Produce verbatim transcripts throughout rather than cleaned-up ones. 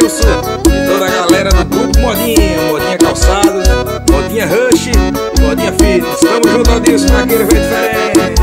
Adilson e toda a galera do grupo Modinha, Modinha Calçados, Modinha Rush, Modinha Fitness. Tamo junto, Adilson, vaqueiro veio diferente.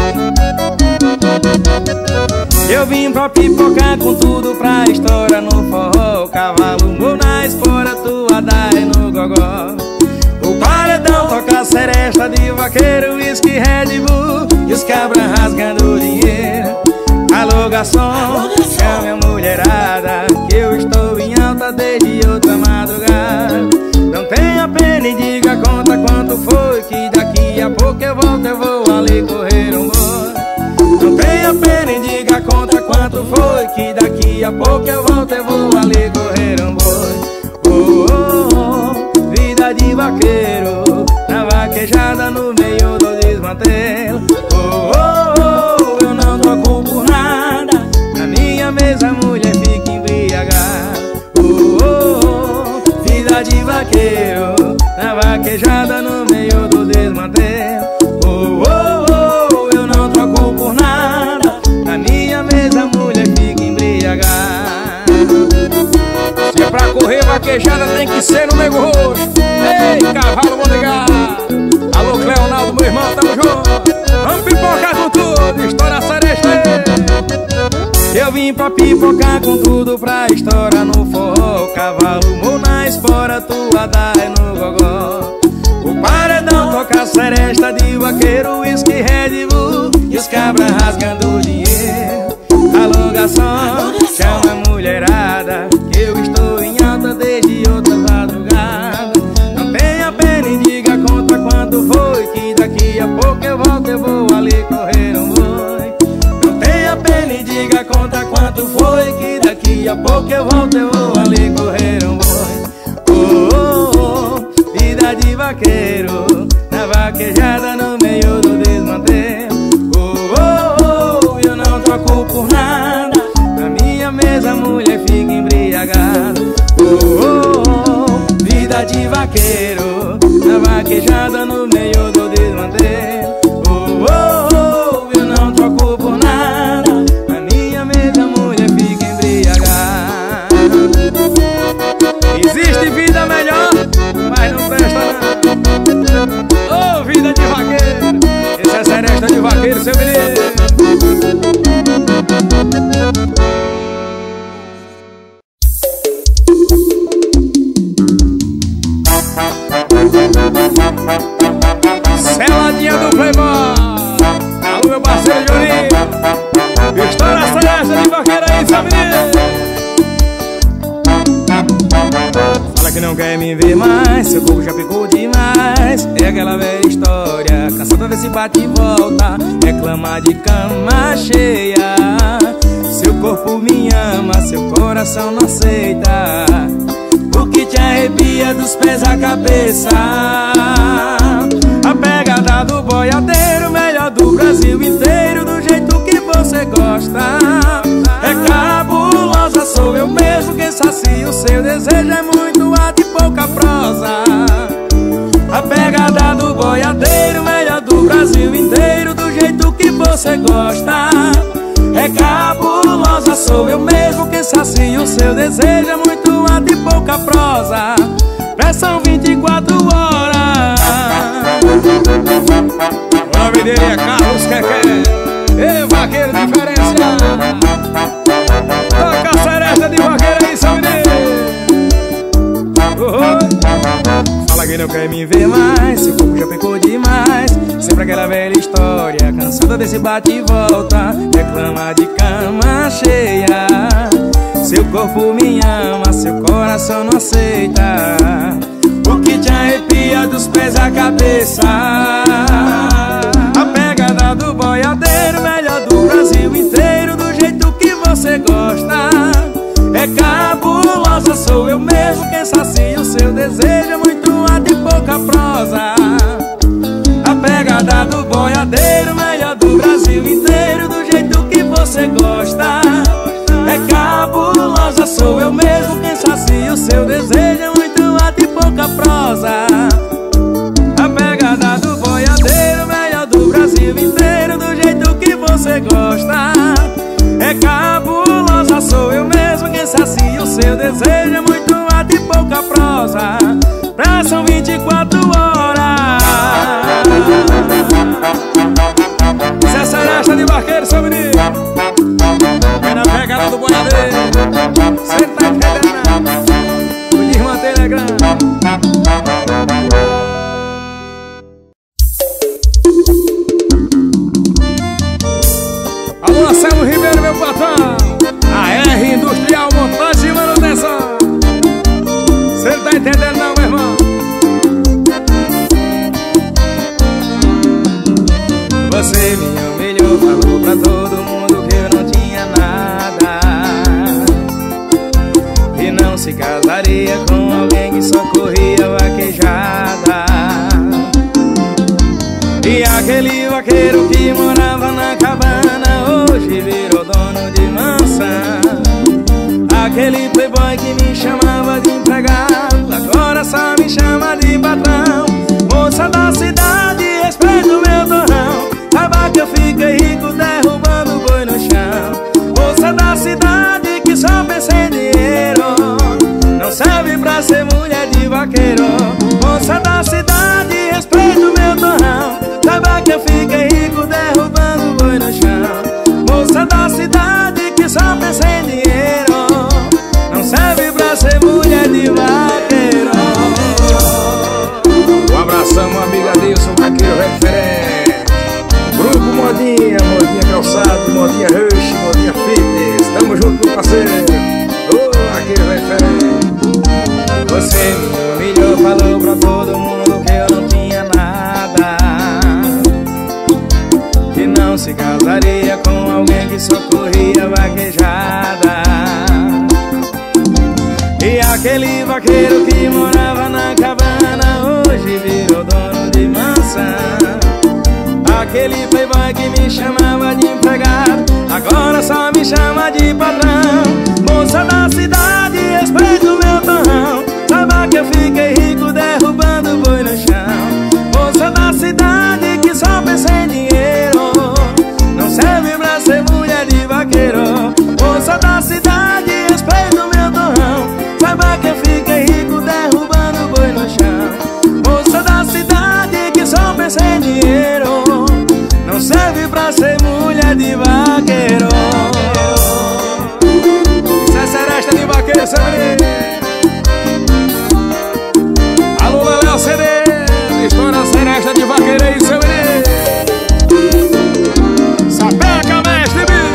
Eu vim pra pipocar com tudo pra história no forró. Cavalo, mou na espora, tua dai no gogó. O paredão toca seresta de vaqueiro, whisky, Red Bull e os cabras rasgando dinheiro. Alô, garçom, chame a mulherada, que eu estou em alta desde outra madrugada. Não tenha pena e diga conta quanto foi, que daqui a pouco eu volto, eu vou ali correr um boi. Não tenha pena e diga conta quanto foi, que daqui a pouco eu volto, eu vou ali correr um boi. Oh, oh, oh, vida de vaqueiro, na vaquejada no meio do desmantelo. Oh, oh, oh, eu não troco por nada, na minha mesa a mulher fica embriagada. Oh, oh, oh, vida de vaqueiro, na vaquejada no meio do desmantelo. Oh, oh, oh, eu não troco por nada, na minha mesa a mulher fica embriagada. Se é pra correr vaquejada tem que ser no nego roxo. Ei, cavalo mondegado. Alô, Cleonaldo, meu irmão, tamo junto. Vamos pipocar com tudo, estoura seresta. Eu vim pra pipocar com tudo pra história no forró. Cavalo, mou na espora, tua dai no gogó. O paredão toca seresta de vaqueiro, whisky, Red Bull e os cabras rasgando dinheiro. Alô, garçom, chama a mulherada, que eu estou em alta desde outra madrugada. Não tenha pena e diga conta quanto foi, que daqui a pouco eu volto, eu vou ali correr um boi. Não tenha pena e diga conta quanto foi, que daqui a pouco eu volto, eu vou ali correr um boi. Oh, oh, oh, vida de vaqueiro, na vaquejada no meio do desmantelo. Oh, oh, oh, eu não troco por nada, na minha mesa a mulher fica embriagada. Oh, oh, oh, vida de vaqueiro, na vaquejada no meio do desmantelo. Oh, oh, oh, eu não troco por nada, na minha mesa a mulher fica embriagada. Existe vida melhor, mas não presta não. Ô, oh, vida de vaqueiro, esse é seresta de vaqueiro, seu menino. Seladinha do Playboy. Alô, meu parceiro Juninho. Estoura essa seresta de vaqueiro aí, seu menino. Fala que não quer me ver mais, seu corpo já picou demais. É aquela velha história, cansado pra ver se bate e volta. Reclama de cama cheia, seu corpo me ama, seu coração não aceita. O que te arrepia dos pés à cabeça? A pegada do boiadeiro, melhor do Brasil inteiro, do jeito que você gosta. É cabulosa, sou eu mesmo quem sacia o seu desejo, é muito ato e pouca prosa. A pegada do boiadeiro, melhor do Brasil inteiro, do jeito que você gosta. É cabulosa, sou eu mesmo quem sacia o seu desejo, é muito ato e pouca prosa. Pressão vinte e quatro horas. O nome dele é Carlos Quequé. Ei, vaqueiro diferenciado. Toca a seresta de vaqueiro aí, seu menino. Oh, fala que não quer me ver mais, seu corpo já pecou demais. Sempre aquela velha história, cansada desse bate e volta. Reclama de cama cheia, seu corpo me ama, seu coração não aceita. O que te arrepia dos pés à cabeça? A pegada do boiadeiro, melhor do Brasil inteiro, do jeito que você gosta. É cabulosa, sou eu mesmo quem sacia o seu desejo, é muito ato e pouca prosa. A pegada do boiadeiro, melhor do Brasil inteiro, do jeito que você gosta. É cabulosa, sou eu mesmo quem sacia o seu desejo, é muito ato e pouca prosa. A pegada do boiadeiro, melhor do Brasil inteiro, do jeito que você gosta. É cabulosa, sou eu mesmo quem pensa se o seu desejo é muito alto e pouca prosa. Pra são vinte e quatro horas. Isso é seresta de vaqueiro, seu menino. É na pegada do boiadeiro. Cê tá entendendo não? O irmão dele é grande. Alô, Marcelo Ribeiro, meu patrão. A R Industrial Montagem e Manutenção. Cê não tá entendendo não, meu irmão? Você me humilhou, falou pra todo mundo que eu não tinha nada, e não se casaria com alguém que só corria vaquejada. E aquele vaqueiro que morava na cabana hoje virou dono de mansão. Aquele playboy que me chamava de empregado agora só me chama de patrão. Moça da cidade, respeita o meu torrão. Saiba que eu fiquei rico derrubando boi no chão. Moça da cidade que só pensa em dinheiro, não serve pra ser mulher de vaqueiro. Moça da cidade, respeita o meu torrão. Saiba que eu fiquei rico derrubando boi no chão. Moça da cidade que só pensa em dinheiro, não serve pra ser mulher de vaqueiro. Um abração, meu amigo Adilson, vaqueiro referente. Grupo Modinha, Modinha Calçado, Modinha Rush, Modinha Fitness. Tamo junto, meu parceiro. Ô, oh, vaqueiro referente. Você me humilhou, falou pra todo mundo que eu não tinha nada, que não se casaria com alguém que só corria vaquejada. E aquele vaqueiro que morava na cabana hoje virou dono de mansão. Aquele playboy que me chamava de empregado agora só me chama de patrão. Moça da cidade, respeita o meu torrão. Saiba que eu fiquei rico derrubando boi no chão. Moça da cidade que só pensa em dinheiro, não serve pra ser mulher de vaqueiro. Moça da cidade, respeita o meu torrão. Saiba que eu fiquei rico derrubando boi no chão. Moça da cidade que só pensa em dinheiro, não serve pra ser mulher de vaqueiro. Isso é seresta de vaqueiro, seu menino. Alô, Léo C D. História seresta de vaqueiro aí, seu menino. Sapeca, mestre B.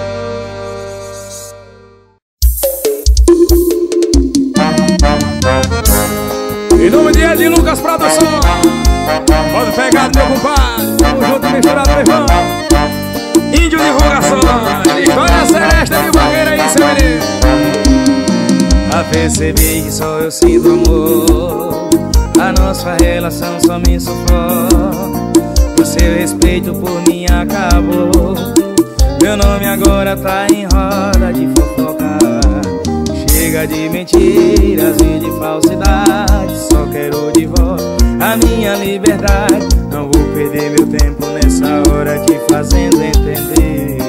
Em nome de Ed Lucas Produção, pode pegar meu compadre. Tamo junto e misturado, meu irmão. Índio Divulgação. História seresta de vaqueiro aí, seu menino. A perceber que só eu sinto amor, a nossa relação só me sufoca. O seu respeito por mim acabou. Meu nome agora tá em roda de fofoca. Chega de mentiras e de falsidade, só quero de volta a minha liberdade. Não vou perder meu tempo nessa hora te fazendo entender.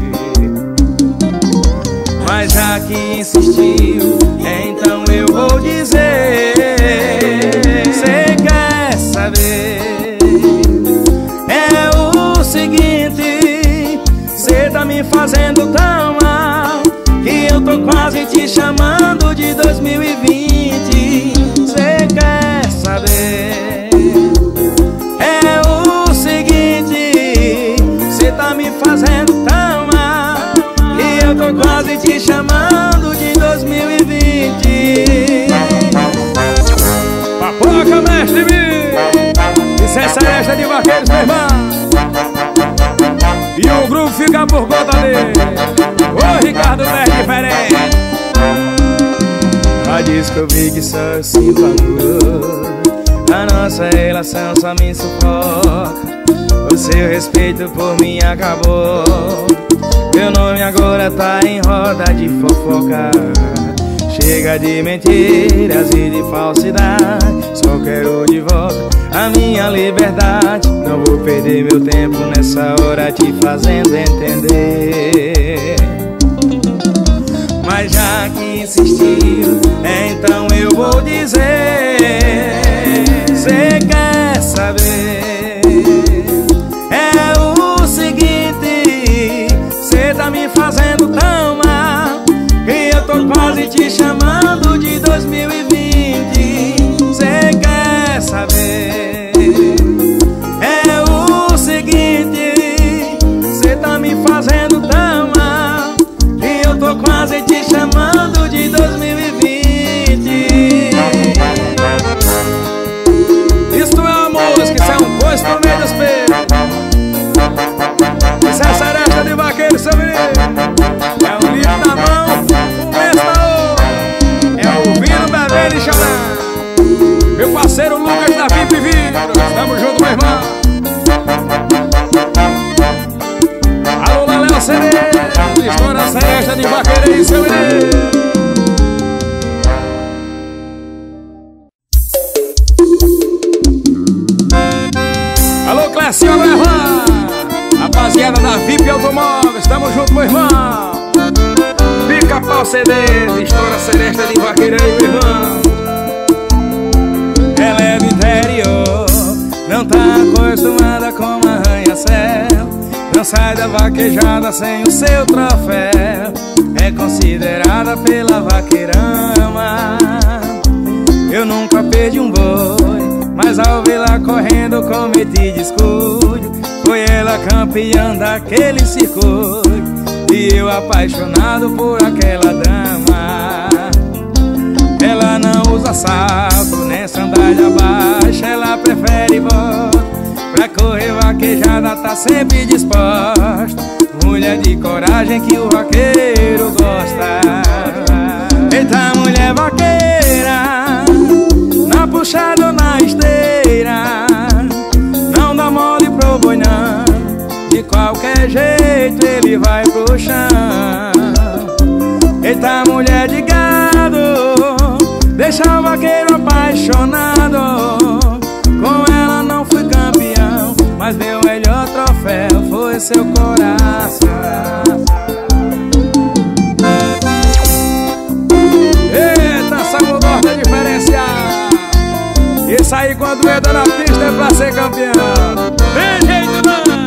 Mas já que insistiu, então eu vou dizer. Cê quer saber? É o seguinte, cê tá me fazendo tão mal que eu tô quase te chamando de dois mil e vinte. Cê quer saber? É o seguinte, cê tá me fazendo tão mal que eu tô quase te chamando de dois mil e vinte. Papoca, mestre B. Isso é seresta de vaqueiros, meu irmão. E o grupo fica por conta dele. Ô, Ricardo Verde diferente. Já descobri que só eu sinto amor, a nossa relação só me sufoca. O seu respeito por mim acabou. Meu nome agora tá em roda de fofoca. Chega de mentiras e de falsidade, só quero de volta a minha liberdade. Não vou perder meu tempo nessa hora te fazendo entender. Mas já insistiu, então eu vou dizer. Cê quer saber? É o seguinte, cê tá me fazendo tão mal que eu tô quase te chamando de dois mil e vinte. Cê quer saber? É o seguinte, cê tá me fazendo tão mal que eu tô quase te chamando de dois mil e vinte. Isto é uma música, isso é um coice no meio do espelho. Isso é seresta de vaqueiro, seu menino. É um litro na mão, um mês na outra. É ouvindo, bebendo e chorando. Meu parceiro Lucas da V I P Vidros, tamo junto, meu irmão. Alô, Léo Cereja, estoura a seresta de vaqueiro aí, seu menino. Alô, Clécio, meu irmão. Rapaziada da V I P Automóveis, tamo junto, meu irmão. Pica-pau C Ds, estoura a seresta de vaqueiro aí, meu irmão. Ela é do interior, não tá acostumada com arranha-céu, não sai da vaquejada sem o seu troféu. É considerada pela vaqueirama. Eu nunca perdi um boi, mas ao vê-la correndo cometi descuido. Foi ela campeã daquele circuito e eu apaixonado por aquela dama. Ela não usa salto nem sandália baixa, ela prefere bota. Pra correr vaquejada tá sempre disposta. Mulher de coragem que o vaqueiro gosta. Eita, mulher vaqueira, na puxada ou na esteira, não dá mole pro boi não, de qualquer jeito ele vai pro chão. Eita, mulher de gado, deixa o vaqueiro apaixonado. Com ela não fui campeão, mas meu melhor troféu foi seu coração. Eita, essa mudorta é diferenciada. Isso aí quando entra na pista é pra ser campeão. Tem jeito não.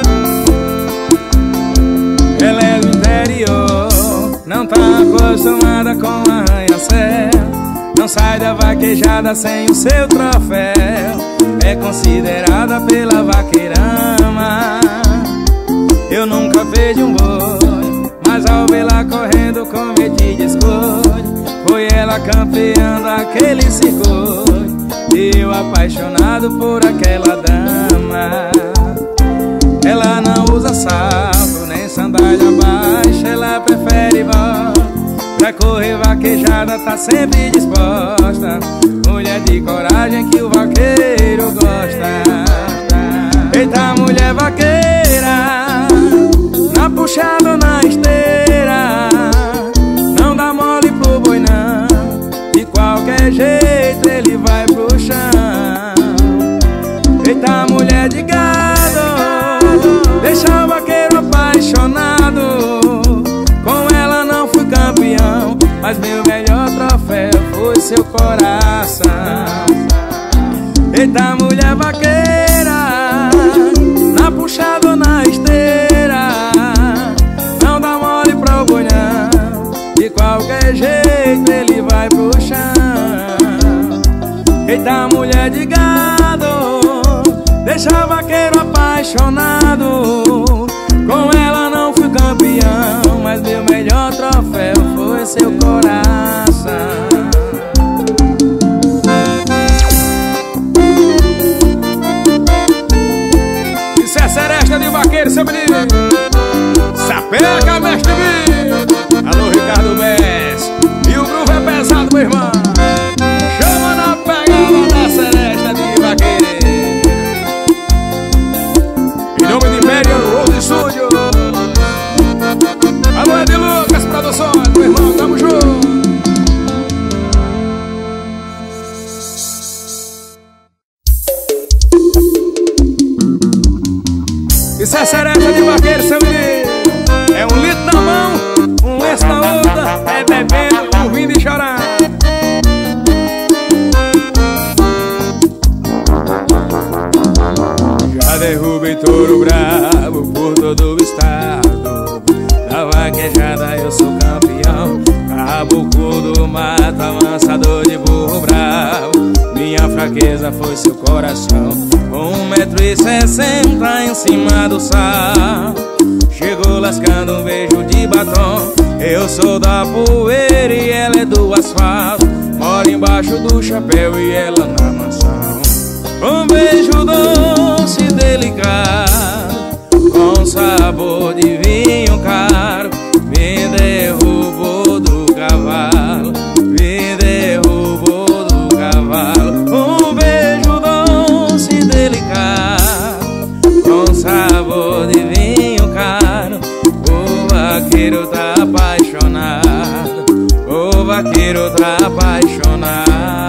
Ela é do interior, não tá acostumada com arranha-céu, não sai da vaquejada sem o seu troféu. É considerada pela vaqueirama. Eu nunca perdi um boi, mas ao vê-la correndo cometi descuido. Foi ela campeã daquele circuito e eu apaixonado por aquela dama. Ela não usa salto nem sandália baixa, ela prefere bota. Pra correr vaquejada tá sempre disposta. Mulher de coragem que o vaqueiro gosta. Eita, mulher vaqueira, na puxada ou na esteira, não dá mole pro boi não, de qualquer jeito ele vai pro chão. Eita, mulher de gado, deixa o vaqueiro apaixonado. Com ela não fui campeão, mas meu melhor troféu foi seu coração. Eita, mulher vaqueira, na puxada ou na esteira, não dá mole pro boi não, de qualquer jeito ele vai pro chão. Eita, mulher de gado, deixa o vaqueiro apaixonado. Com ela não fui campeão, mas meu melhor troféu foi seu coração. Isso é seresta de vaqueiro, seu menino. Sapeca, mestre Vitor. Alô, Ricardo Messi. E o groove é pesado, meu irmão. Chama na pegada da seresta de vaqueiro. Em nome de Merian Road Studio. Alô, Ed Lucas Produções, meu irmão, tamo junto. Isso é seresta de vaqueiro, seu menino. É um litro na mão, eu sou campeão. Caboclo do mato, avançador de burro bravo. Minha fraqueza foi seu coração. Um metro e sessenta em cima do sal. Chegou lascando um beijo de batom. Eu sou da poeira e ela é do asfalto. Moro embaixo do chapéu e ela na mansão. Um beijo doce e delicado, com sabor de vinho caro. Me derrubou do cavalo, me derrubou do cavalo. Um beijo doce e delicado, com sabor de vinho caro. O vaqueiro tá apaixonado, o vaqueiro tá apaixonado.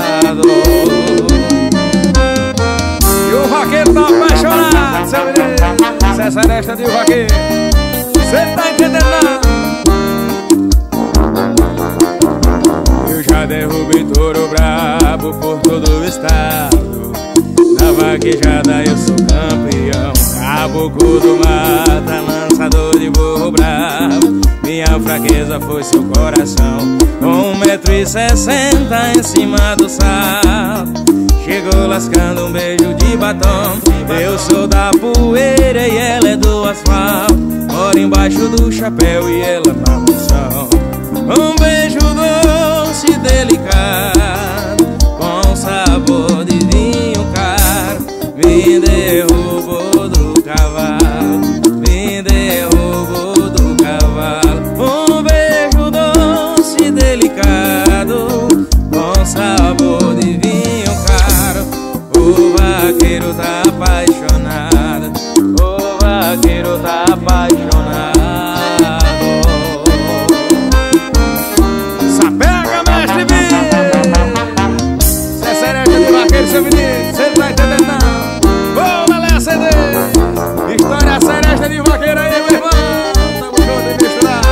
E o vaqueiro tá apaixonado, seu menino. Essa é a seresta de o vaqueiro, cê tá entendendo não? Eu já derrubei touro brabo por todo o estado. Na vaquejada eu sou campeão. Caboclo do mata, lançador de burro bravo. Minha fraqueza foi seu coração. Um metro e sessenta em cima do sal. Chegou lascando um beijo de batom. Eu sou da poeira e ela é do asfalto. Moro embaixo do chapéu e ela na mansão. Um beijo doce e delicado, com sabor de vinho caro. Me derrubou do cavalo, me derrubou do cavalo. Um beijo doce e delicado, com sabor de vinho caro. O vaqueiro tá apaixonado, o vaqueiro tá apaixonado. Sapega, mestre Bi! Cê é seresta de vaqueiro, seu menino, cê não tá entendendo não. Vou lá C D, história seresta de vaqueiro aí, meu irmão. Tamo junto e misturado.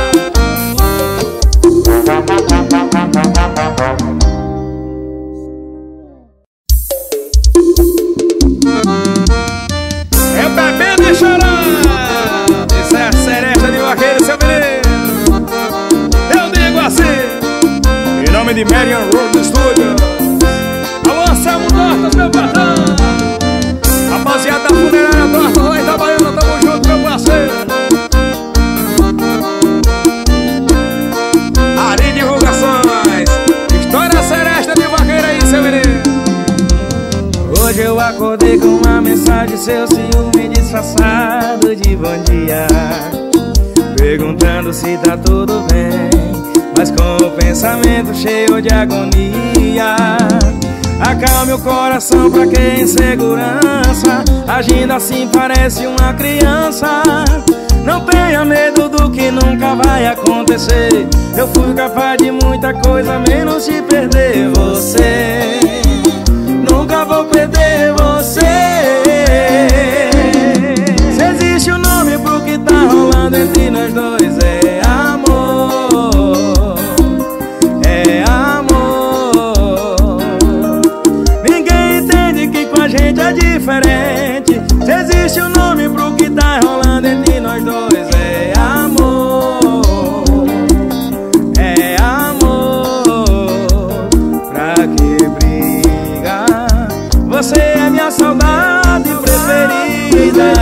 É bebendo e chorando. Isso é a seresta de vaqueiro, seu menino. Eu digo assim, em nome de Marian Road Studio. Alô, Anselmo Tortas, meu patrão. Rapaziada da funerária Tortas lá em Itabaiana, tamo junto, meu parceiro. Ari Divulgações, história seresta de vaqueiro aí, seu menino. Hoje eu acordei com uma mensagem, seu ciúme disfarçado de bom dia, perguntando se tá tudo bem, mas com o pensamento cheio de agonia. Acalme o coração pra que insegurança, agindo assim parece uma criança. Não tenha medo do que nunca vai acontecer. Eu fui capaz de muita coisa, menos de perder você. Nunca vou perder você. Se existe um nome pro que tá rolando entre nós dois, é amor, é amor. Ninguém entende que com a gente é diferente. Se existe um nome pro que tá rolando entre nós dois, é amor, é amor. Pra que briga? Você é minha saudade preferida.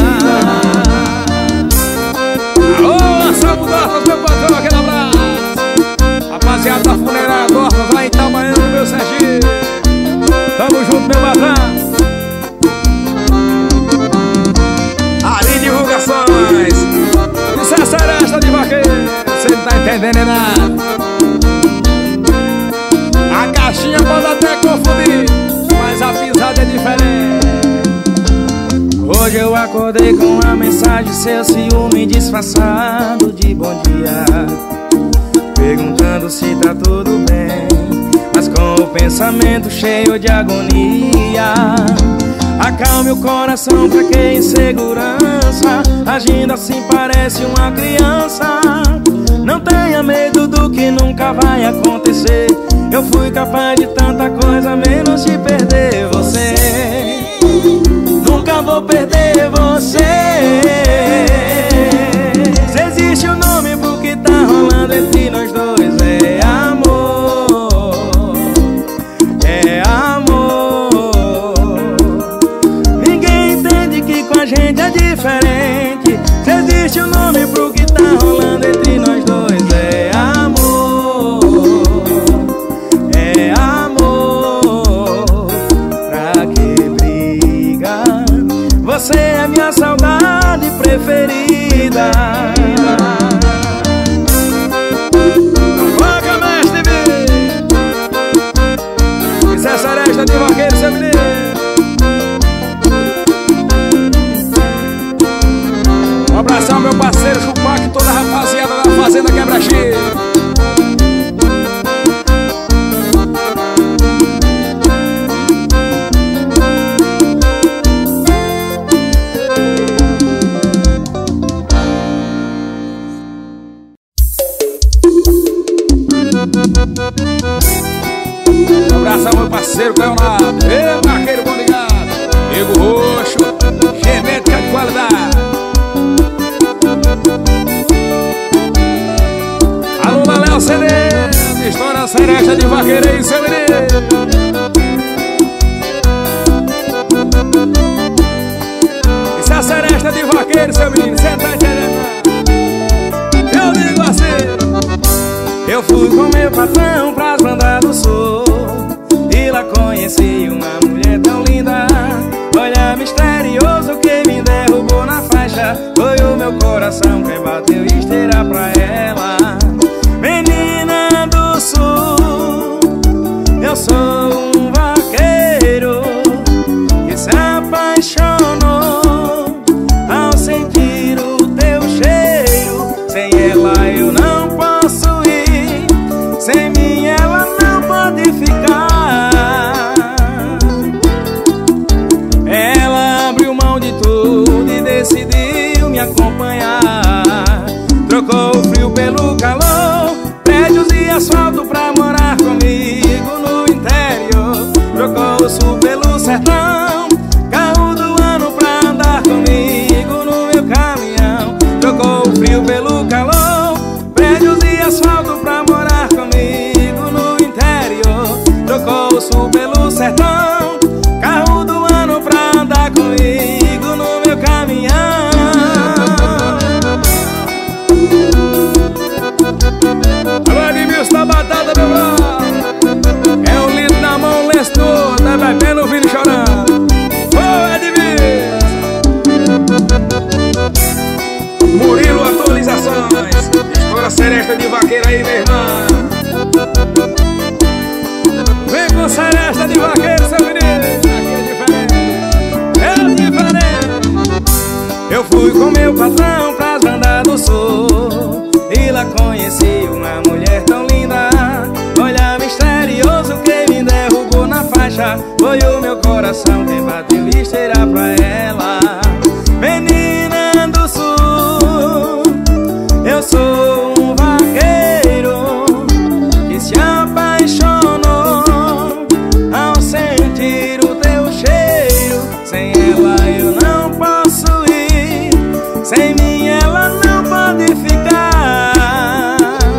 Alô, Anselmo Tortas, meu patrão, aquele abraço. Rapaziada da funerária Tortas lá em Itabaiana, meu Serginho. Tamo junto, meu patrão. Ari Divulgações, isso é seresta de vaqueiro, cê não tá entendendo nada. A caixinha pode até confundir, mas a pisada é diferente. Hoje eu acordei com uma mensagem, seu ciúme disfarçado de bom dia, perguntando se tá tudo bem, mas com o pensamento cheio de agonia. Acalme o coração pra que insegurança, agindo assim parece uma criança. Não tenha medo do que nunca vai acontecer. Eu fui capaz de tanta coisa, menos de perder você. Nunca vou perder você. Se existe um nome pro que tá rolando linda. Vaca, mestre, isso é seresta de vaqueiro, seu menino. Um abração, meu parceiro Chupac e toda a rapaziada da Fazenda Quebra-X. Um abração, meu parceiro Leonardo. Ei, vaqueiro bom ligado. Nego roxo, genética de qualidade. Alô, Léo C D, história seresta de vaqueiro aí, seu menino. Isso é seresta de vaqueiro, seu menino, cê tá entendendo? Eu digo assim: eu fui com meu patrão pras bandas do sul e lá conheci uma mulher tão linda. Olha, misterioso que me derrubou na faixa. Foi o meu coração quem bateu esteira pra ela. Menina do sul, eu sou um vaqueiro que se apaixonou ao sentir o teu cheiro. Sem ela eu não posso ir, sem mim ela não pode ficar. Ela abriu mão de tudo e decidiu me acompanhar. Trocou o frio pelo calor, prédios e asfalto pra morar comigo no interior. Trocou o sul pelo sertão, carro do ano pra andar comigo no meu caminhão. Trocou o frio pelo calor, prédios e asfalto pra morar comigo no interior. Trocou o sul pelo sertão, carro do ano pra andar comigo no meu caminhão. Alô, Edmilson da Batata, meu brother. É o lindo na mão, lenço todo, tá bebendo, ouvindo e chorando. Ô, Edmilson. Murilo Atualizações, história seresta de vaqueiro aí, meu irmão. Vem com seresta de vaqueiro, seu menino. Aqui é diferente, é diferente. Eu fui com meu patrão pras bandas do sul e lá conheci uma mulher tão linda. Olha, misterioso que me derrubou na faixa. Foi o meu coração quem bateu esteira pra ela. Menina do sul, eu sou um vaqueiro que se apaixonou ao sentir o teu cheiro. Sem ela eu não posso ir, sem mim ela não pode ficar.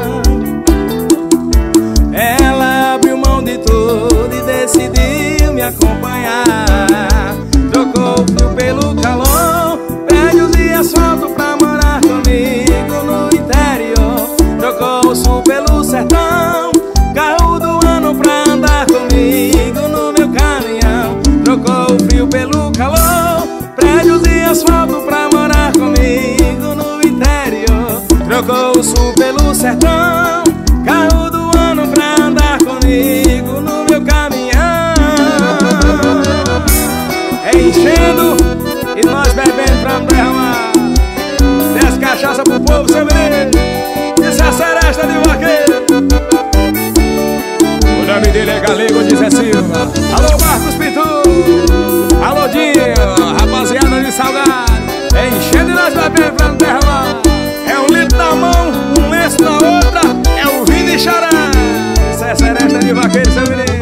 Ela abriu mão de tudo e decidiu me acompanhar. Trocou o frio pelo calor, prédios e asfalto pra morar comigo no interior. Trocou o sul pelo sertão, carro do ano pra andar comigo no meu caminhão. Trocou o frio pelo calor, prédios e asfalto pra morar comigo no interior. Trocou o sul pelo sertão, carro do ano pra andar comigo no meu caminhão. É enchendo e nós bebendo pra não derramar. Desce cachaça pro povo, seu menino. Isso é seresta de vaqueiro. O nome dele é Galego de Zé Silva. Alô, Marcos Pinto. Alô, Dinho, rapaziada de Salgado. É enchendo e nós bebendo pra não derramar. É um litro na mão, um lenço na outra. É o vinho e xará. Isso é seresta de vaqueiro, seu menino.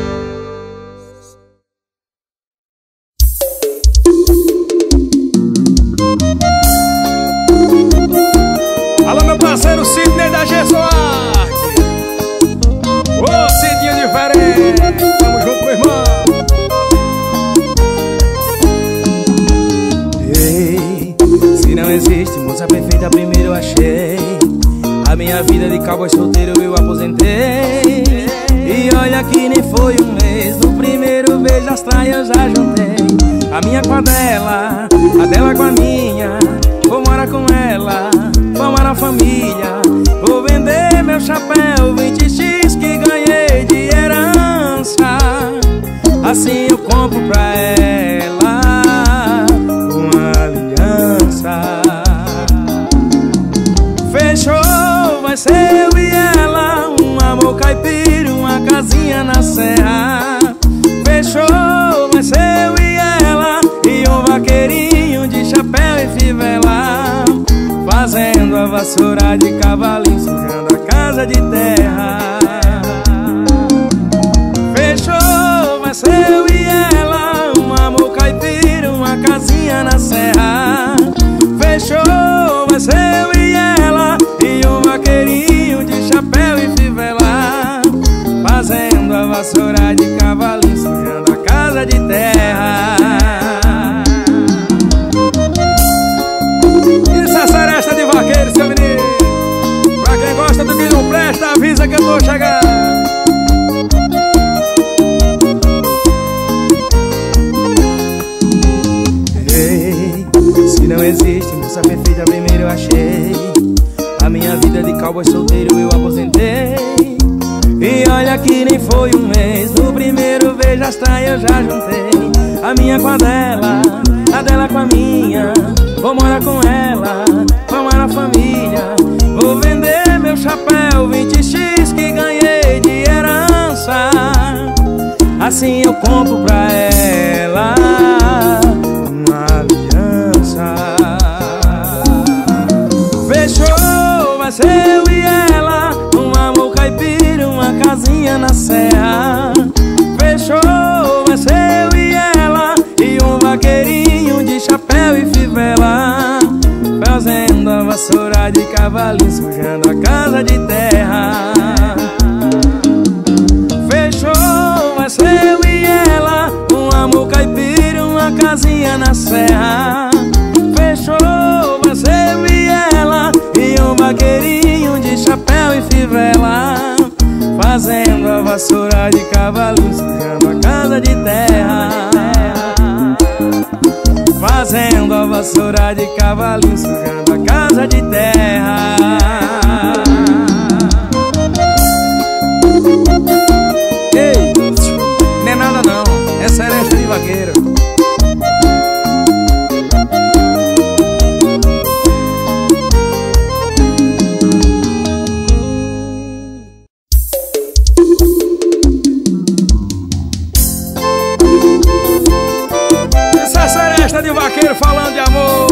Alô, meu parceiro Sidney da Gessoarte. Ô, Cidinho diferente. Tamo junto, meu irmão. Ei, se não existe moça perfeita, primeiro eu achei. A minha vida de cowboy solteiro eu aposentei. E olha que nem foi um mês, no primeiro beijo as traias eu já juntei. A minha com a dela, a dela com a minha. Vou morar morar com ela, formar uma família. Vou vender meu chapéu vinte x que ganhei de herança. Assim eu compro pra ela uma aliança. Fechou, vai ser eu e ela, um amor caipira, uma casinha na serra. Fechou, vai ser eu e ela, e um vaqueirinho de chapéu e fivela, fazendo a vassoura de cavalinho, sujando a casa de terra. Fechou, vai ser eu e ela, um amor caipira, uma casinha na serra. Fechou, vai ser eu e ela, e um vaqueirinho de chapéu e fivela, fazendo a vassoura de cavalinho, sujando a casa de terra. Isso é seresta de vaqueiro, seu menino. Pra quem gosta do que não presta, avisa que eu tô chegando. Ei, se não existe moça perfeita, primeiro eu achei. A minha vida de cowboy solteiro eu aposentei. E olha que nem foi um mês, no primeiro beijo as traias eu já juntei. A minha com a dela, a dela com a minha. Vou morar com ela, formar a família. Vou vender meu chapéu vinte x que ganhei de herança. Assim eu compro pra ela uma aliança. Fechou, vai ser eu e ela, um amor caipira, uma casinha na serra. Fechou, vai ser eu e ela, e um vaqueirinho de chapéu e fivela, fazendo a vassoura de cavalinho, sujando a casa de terra. Fechou, vai ser eu e ela, um amor caipira, uma casinha na serra. Fechou, vai ser eu e ela, e um vaqueirinho de chapéu e fivela, fazendo a vassoura de cavalinho, sujando a casa de terra. Fazendo a vassoura de cavalinho, sujando a casa de terra. Ei, não é nada não, é seresta de vaqueiro. De vaqueiro falando de amor.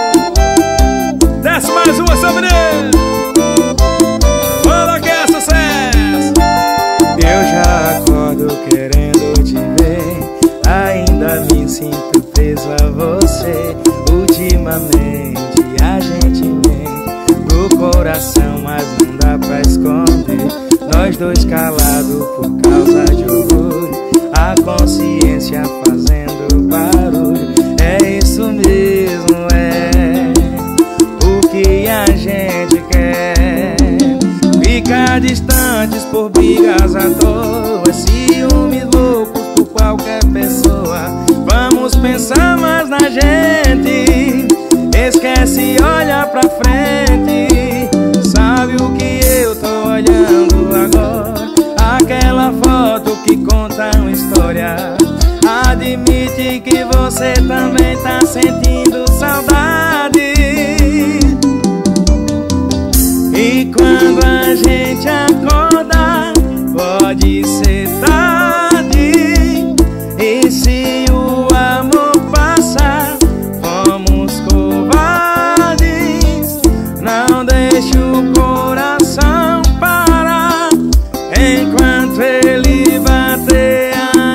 Desce mais uma, seu menino. Manda que é sucesso. Eu já acordo querendo te ver, ainda me sinto preso a você. Ultimamente a gente mente pro coração, mas não dá pra esconder. Nós dois calados por causa de orgulho, a consciência fazendo barulho. É isso mesmo, é o que a gente quer. Ficar distantes por brigas à toa, ciúmes loucos por qualquer pessoa. Vamos pensar mais na gente, esquece, olha pra frente. Sabe o que eu tô olhando agora? Aquela foto que conta uma história. Admite que você também tá sentindo saudade. E quando a gente acorda, pode ser tarde. E se o amor passar, fomos covardes. Não deixe o coração parar enquanto ele bater.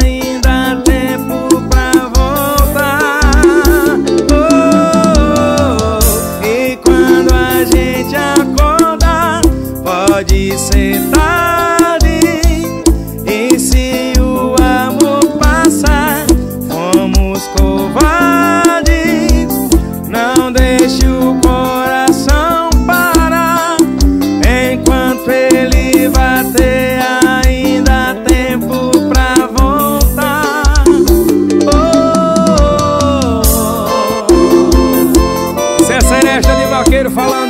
Pode ser tarde, e se o amor passar, fomos covardes. Não deixe o coração parar enquanto ele bater, ainda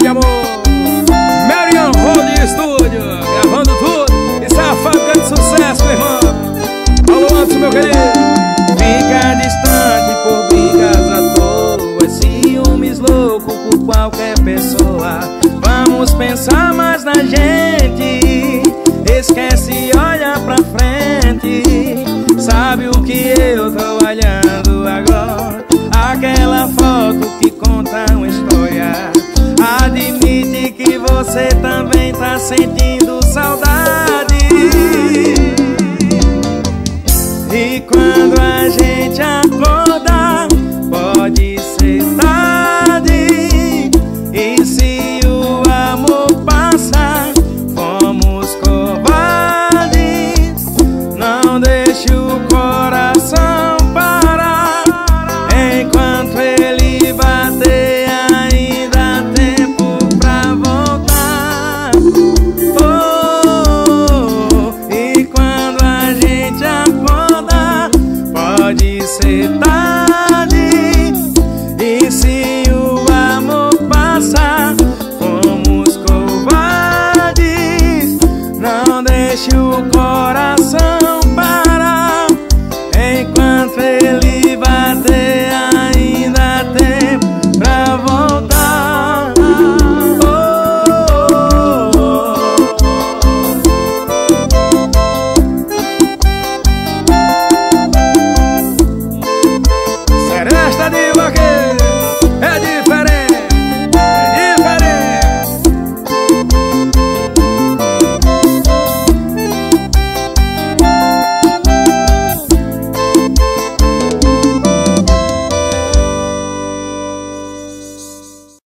de amor. Marian Road Studio, gravando tudo. Isso é a fábrica de sucesso, meu irmão. Alô, antes, meu querido. Fica distante por brigas à toa, ciúmes louco por qualquer pessoa. Vamos pensar mais na gente, esquece, olha pra frente. Sabe o que eu tô olhando agora? Aquela foto que conta uma história. Admite que você também tá sentindo saudade. E quando a gente acordar, pode ser tarde. E se